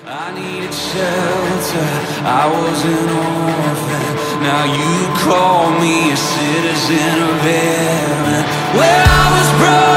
I needed shelter, I was an orphan. Now you call me a citizen of heaven. When I was broke